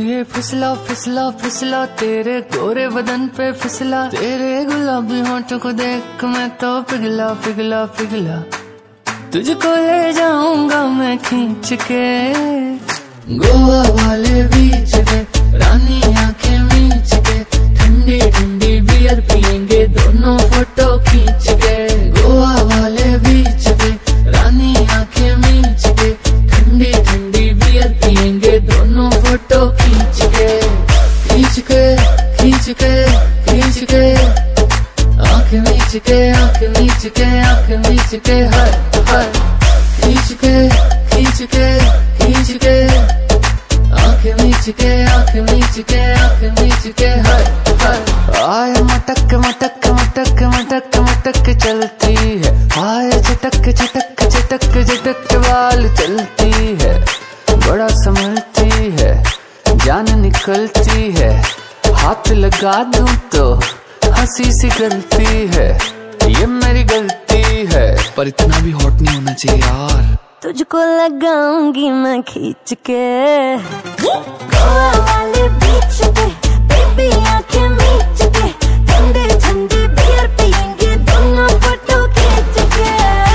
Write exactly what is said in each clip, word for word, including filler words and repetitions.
ये फिसला फिसला फिसला तेरे गोरे बदन पे फिसला, तेरे गुलाबी होंठों को देख मैं तो पिघला पिघला पिघला। तुझको ले जाऊंगा मैं खींच के गोवा वाले बीच पे, रानी आंखें मीच के, ठंडी ठंडी बियर पियेंगे दोनों फोटो खींच के। गोवा वाले बीच पे, रानी आंखें मीच के, ठंडी ठंडी बियर पियेंगे दोनों फोटो खींच के। खींच के खींच के खींच के आंखें मीच के, आंखें मीच के, आंखें मीच के, हाय हाय। खींच के खींच के खींच के आंखें मीच के, आंखें मीच के, आंखें मीच के, हाय हाय। आय मटक मटक मटक मटक मटक चलती है, आय चटक चटक चटक चटक बाल चलती है। बड़ा संभलती है, जान निकलती है, हाथ लगा दूं तो हंसी सी गलती है। ये मेरी गलती है, पर इतना भी हॉट नहीं होना चाहिए यार। तुझको लगाऊंगी मैं खींच के गोवा वाले बीच पे, बेबी आंखें मीच के, ठंडी ठंडी बियर पियेंगे दोनों फोटो खींच के।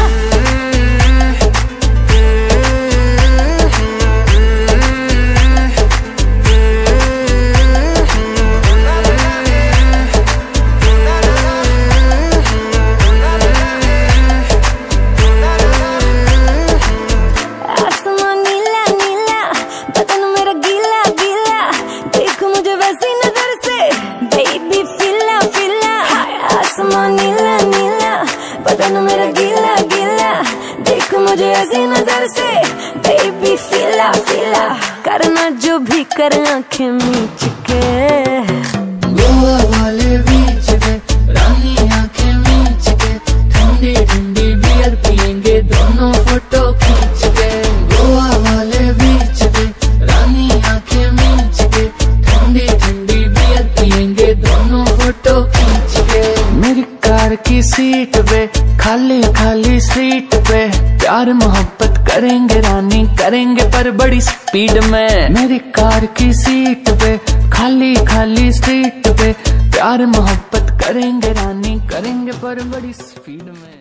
नीला नीला बदन मेरा गीला गीला, देख मुझे ऐसी नजर से बेबी फीला फीला, करना जो भी कर आंखें मीच के। गोवा वाले बीच पे, रानी आंखें मीच के, ठंडी ठंडी बियर पियेंगे दोनों फोटो खींच के। गोवा वाले बीच पे, रानी आंखें मीच के, ठंडी ठंडी बियर पियेंगे दोनों फोटो खींच के। मेरी कार की सीट पे, खाली खाली सीट पे, प्यार मोहब्बत करेंगे रानी करेंगे पर बड़ी स्पीड में। मेरी कार की सीट पे, खाली खाली सीट पे, प्यार मोहब्बत करेंगे रानी करेंगे पर बड़ी स्पीड में।